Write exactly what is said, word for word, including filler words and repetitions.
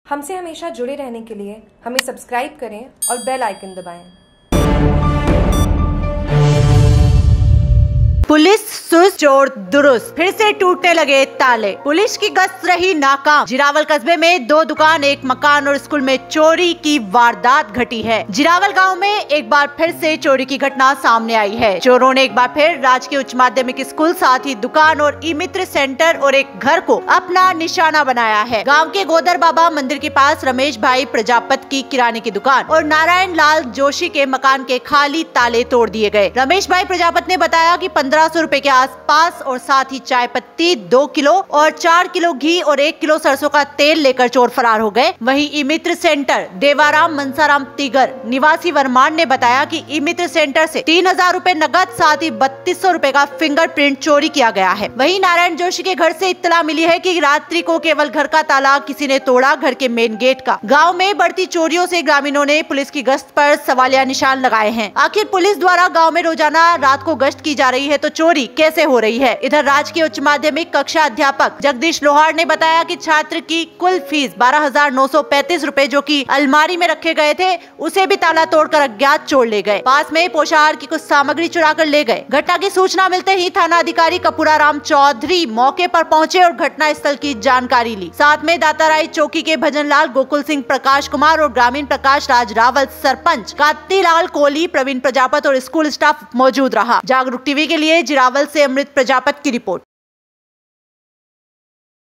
हमसे हमेशा जुड़े रहने के लिए हमें सब्सक्राइब करें और बेल आइकन दबाएं। पुलिस सुस्त चोर दुरुस्त, फिर से टूटने लगे ताले। पुलिस की गश्त रही नाकाम। जिरावल कस्बे में दो दुकान, एक मकान और स्कूल में चोरी की वारदात घटी है। जिरावल गांव में एक बार फिर से चोरी की घटना सामने आई है। चोरों ने एक बार फिर राजकीय उच्च माध्यमिक स्कूल, साथ ही दुकान और ई मित्र सेंटर और एक घर को अपना निशाना बनाया है। गाँव के गोदर बाबा मंदिर के पास रमेश भाई प्रजापत की किराने की दुकान और नारायण लाल जोशी के मकान के खाली ताले तोड़ दिए गए। रमेश भाई प्रजापत ने बताया कि पंद्रह सौ रूपए के आसपास और साथ ही चाय पत्ती दो किलो और चार किलो घी और एक किलो सरसों का तेल लेकर चोर फरार हो गए। वहीं ई मित्र सेंटर देवाराम मनसाराम तिगर निवासी वरमान ने बताया कि ई मित्र सेंटर से तीन हजार रूपए नगद, साथ ही बत्तीस सौ रूपए का फिंगरप्रिंट चोरी किया गया है। वहीं नारायण जोशी के घर से इत्तला मिली है कि रात्रि को केवल घर का ताला किसी ने तोड़ा, घर के मेन गेट का। गाँव में बढ़ती चोरियों से ग्रामीणों ने पुलिस की गश्त पर सवालिया निशान लगाए हैं। आखिर पुलिस द्वारा गाँव में रोजाना रात को गश्त की जा रही है तो चोरी कैसे हो रही है? इधर राजकीय उच्च माध्यमिक कक्षा अध्यापक जगदीश लोहार ने बताया कि छात्र की कुल फीस बारह हजार नौ सौ पैंतीस रूपए जो कि अलमारी में रखे गए थे, उसे भी ताला तोड़कर अज्ञात चोर ले गए। पास में पोषाहार की कुछ सामग्री चुरा कर ले गए। घटना की सूचना मिलते ही थाना अधिकारी कपूराराम चौधरी मौके पर पहुंचे और घटना स्थल की जानकारी ली। साथ में दाताराई चौकी के भजन लाल, गोकुल सिंह, प्रकाश कुमार और ग्रामीण प्रकाश राज रावल, सरपंच कांतिलाल कोहली, प्रवीण प्रजापत और स्कूल स्टाफ मौजूद रहा। जागरूक टीवी के लिए जिरावल से अमृत प्रजापत की रिपोर्ट।